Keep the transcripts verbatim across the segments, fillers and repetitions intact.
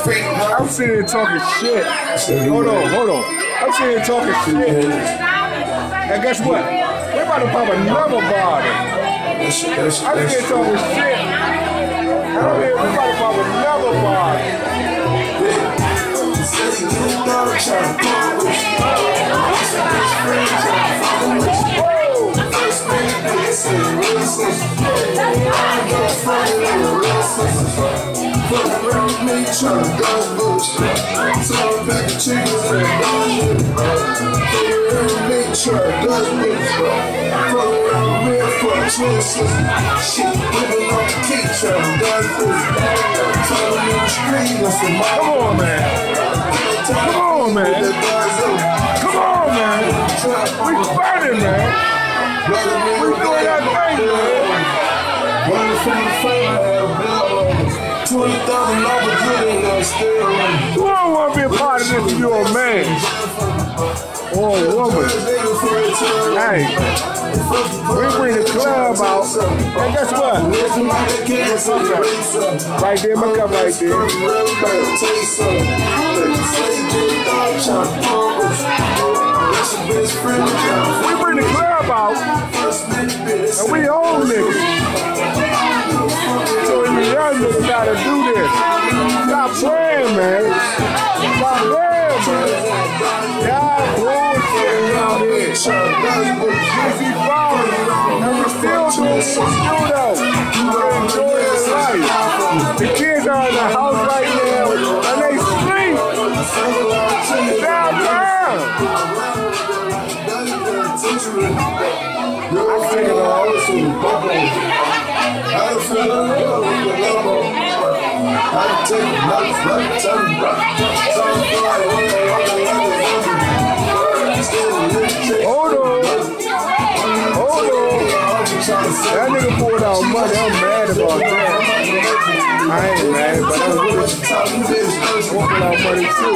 I'm sitting here talking shit. Hold on, hold on. I'm sitting here talking shit. And guess what? We're about to pop another bottle. I'm sitting here talking shit. I'm here, we're about to pop another bottle. Fuck around with me, tryna go bullshit. Tell a pack of chickens and a bullshit. Fuck around with me, tryna go bullshit. Fuck around with me, fuck choices. Shit, living on the key, tryna go bullshit. Telling me the street, that's a mom. Come on, man. Come on, man. Come on, man. We fighting, man. We doing that thing, man. Running from the fire, twenty thousand dollars good and I'm still running. You don't want to be a part of this if you're a man or a woman. Hey, we bring the club out, and guess what? Right there, my cup right there. We bring the club out, and we own niggas. So you young niggas gotta do this. Stop playing, man. Stop playing, man. Y'all bullshit out here. D C Ballin', and we still doing what we do though. We're enjoying life. The kids are in the house right now, and they sleep. Stop playing. I'm taking all this in the bubble. I don't feel no love with the love. I take it, not right, tell me right. Tell me right, hold on. Hold on. That nigga pulled out money. I'm mad about that. I ain't mad, but I'm really pulling out money too.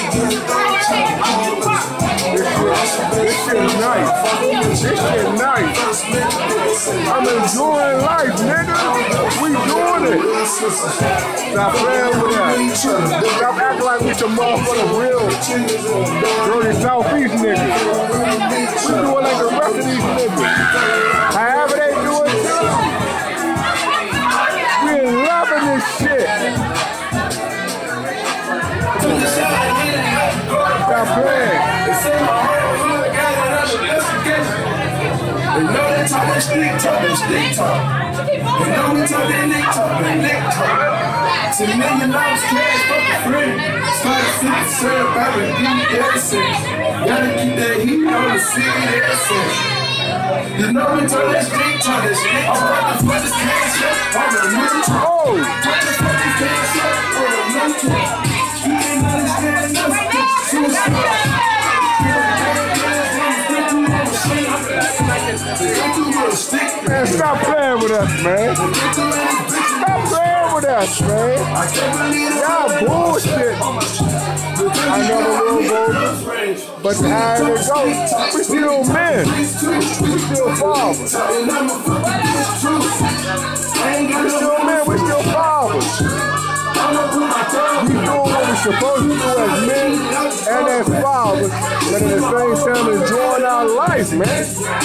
This shit, this shit is nice. This shit nice. I'm enjoying life, nigga. We doing it. Stop playing with that. Stop acting like we some motherfucking real dirty Southeast niggas. We do it like the rest of these niggas. However they do it too. We're loving this shit. Stop playing. They know they talk that stick talk, that stick talk. They know we talk that lick talk, that lick talk. Ten million dollars cash for the friend. Started sipping syrup out of D S S N. Gotta keep that heat on the C D S N. You know we talk that stick talk, that stick talk. I'm about to put this cash up on the new talk. Oh! Put this fucking cash up on the new talk. You can't understand nothing, it's too slow. Man, stop playing with us, man. Stop playing with us, man. Y'all bullshit. I never will go, but how it go, we still men. We still fathers. We still men, we still fathers. We doing what we're supposed to do as men and as fathers, but at the same time enjoying our life, man.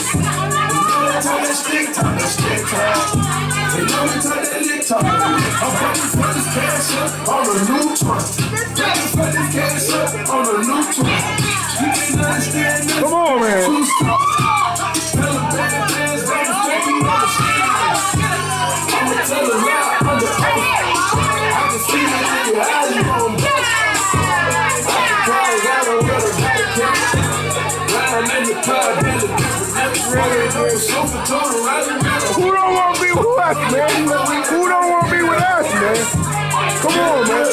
Come on, man. Who don't want to be with us, man? Who don't want to be with us, man? Come on, man.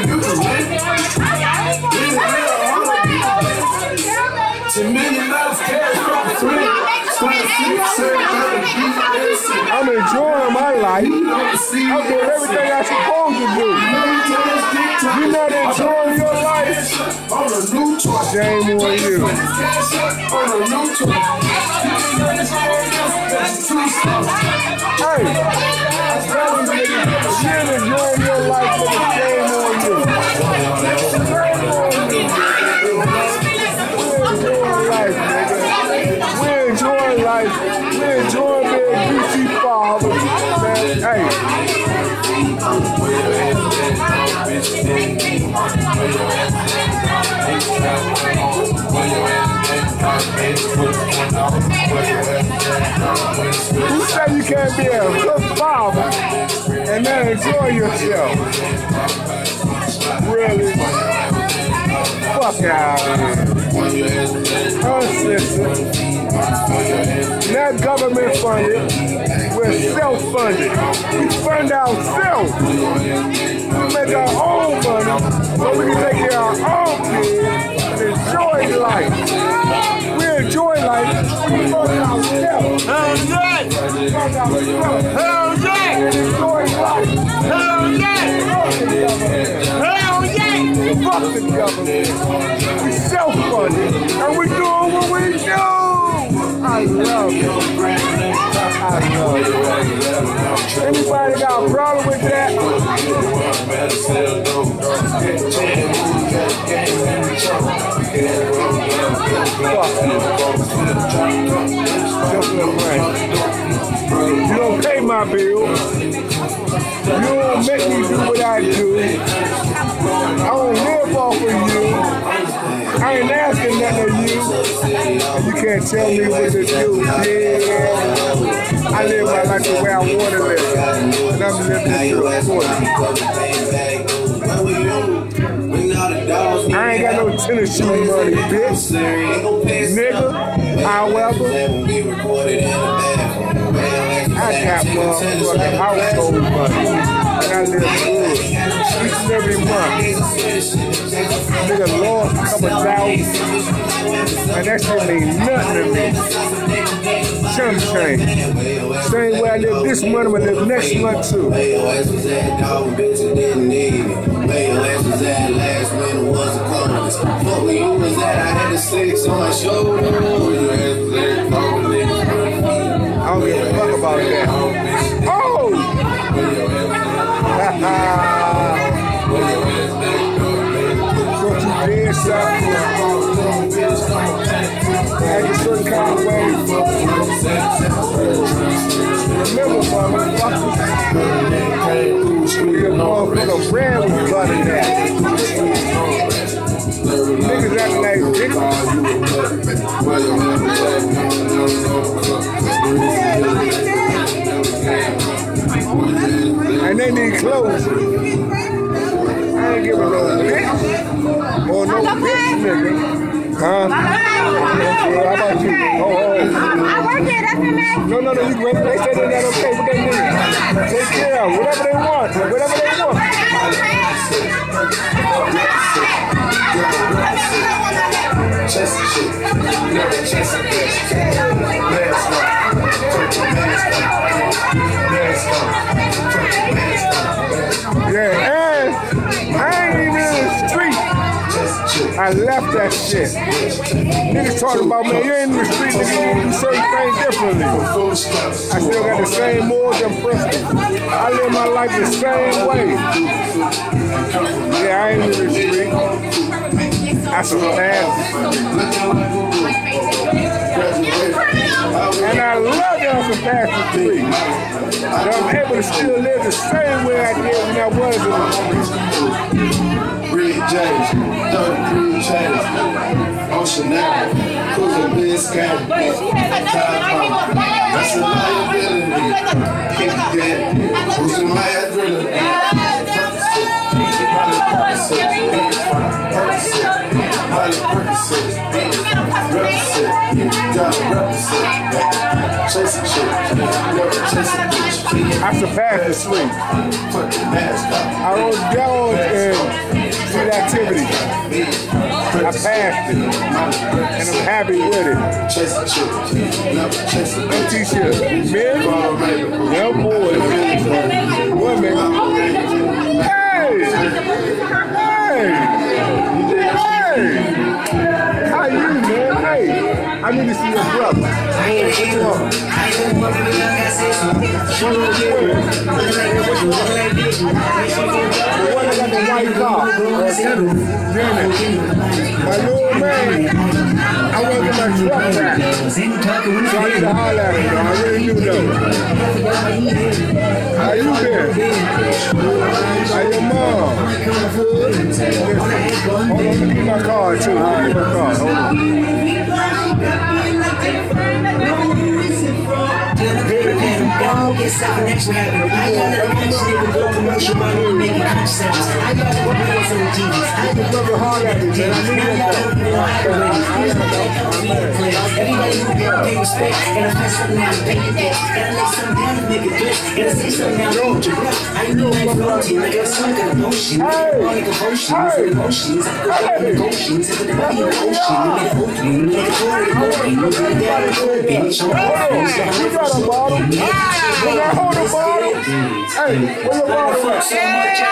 Ten million dollars cash for free. I'm enjoying my life. I'm doing everything I'm supposed to do. You're not enjoying your life? Shame on you. Hey, I'm telling you, you're enjoying your life, but shame on you. Who said you can't be a good father and then enjoy yourself? Really? Fuck out of here. Oh, sister. Not government funded. We're self-funded. We fund ourselves. We make our own money so we can take care of our own kids and enjoy life. We enjoy life when we fund ourselves. Hell yeah! Hell yeah! Enjoy life. Hell yeah! Hell yeah! Fuck the government. We self-funded and we doing what we do. I love it. I love it. Anybody got a problem with that? You don't pay my bills. You don't make me do what I do. I don't live off of you. I ain't asking nothing of you. And you can't tell me what to do. Yeah. I live my life the way I want to live. And I'm living it to the fullest. I ain't got no tennis shoe money, bitch. Nigga, however, I got motherfucking household money. And I live good. Each and every month. Nigga lost a couple thousand. And that shit mean nothing to me. Chum change. Same way I live this month, I'm gonna live next month too. Where your ass was at, dog, bitch, you didn't need it. Where your ass was at last when it wasn't coming. Fuck where you was at, I had the six on my shoulder. Where your ass was at, dog, niggas running me. I don't give a fuck about that. Oh! Don't you dare stop. Act a certain kind of way. Remember, motherfucker, your motherfucker brand was butter that. Niggas acting like bitches. And they need clothes. I ain't giving no bitch. Or no bitch, nigga. Huh? Yeah, how about you? Oh, oh. I work here, that's the man. No, no, no, you wait. They say they're not okay. What they need? Take care of whatever they want. Whatever they want. Chest shit. Never chest it. Yeah, and I ain't even in the street. I left that shit. Niggas talking about, man, you ain't in the street, nigga, you do certain things differently. I still got the same morals and principles. I live my life the same way. Yeah, I ain't in the street. I surpassed. And I love y'all surpassed the street. That I'm able to still live the same way I did when I was in the street. Rick James, thirty-three chains, Ocean Avenue, cruising Biscayne, that's a liability. Keep that, boosting my adrenaline. I surpassed the sleep. I don't go and see the activity. I passed it. And I'm happy with it. No t-shirts. Men, young boys, women. Hey! Hey! Hey! How you, man? Hey! I need to see your brother. Hey, what you want? The one that got the white car. Janet. My little man. I want to get my truck back. So I need to holler at him, though. I really do, though. How you been? How your mom? card too. Hold on, card. Hold on. It's not next one. I got a connection with go commercial money and make it concepts. I got a couple of on T V. I got a hard at it, man. I need that. Everybody who get pay respect. And I find something now to pay it back. And I lay something down to make it good. And I say something now to hold your breath. I ain't no life floating. I got some kind of motion. All like emotions and emotions. I go back to emotions. It's the body in the ocean. You made it open. You made it cold. You made it down. Bitch, I'm You got a bottle. When I hold the bottle, hey, where your bottle at? Can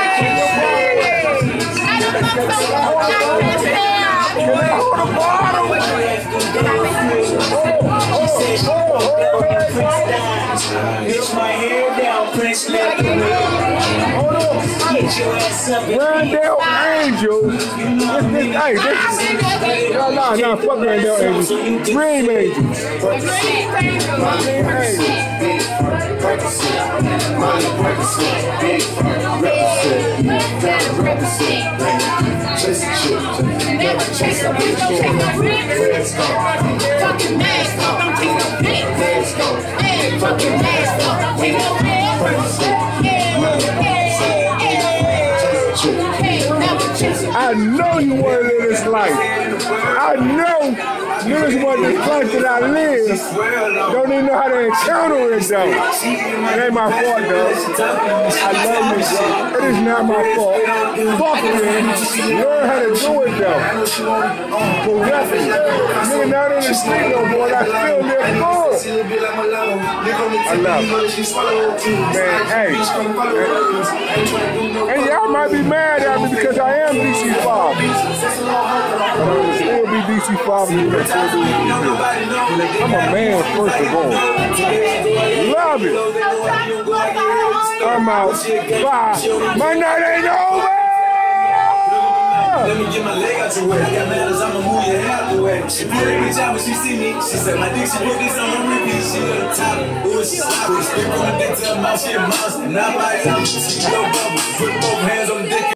I hold the bottle? Bitch, my hair down, Prince, let it Hold on. get your ass up. Randall Angel. This, this, hey, this. No, no, no, fuck Randall Angel. Dream Angel. Dream I know you want to live this life. I know niggas want this life that I live. Don't even know how to encounter it though. It ain't my fault though. I love you, bro. It is not my fault. Fuck you. Learn how to do it though. Correctly. Nigga not in the street no more. I still live good. I love it. Man, hey. And y'all might be mad at me because I am D C five. But I will still be D C five and you still do what you do. I'm a man first of all. Love it. I'm out. Bye. My night ain't over. Let me get my leg out your way. I got mad as I'ma move your hair out the way. She put every time when she see me. She said, my dick, she put this on the repeat. She on the top. Ooh, she sloppy. Spit from the dick to her mouth. She a monster. Now my out. She no bubble. Put both hands on the dick.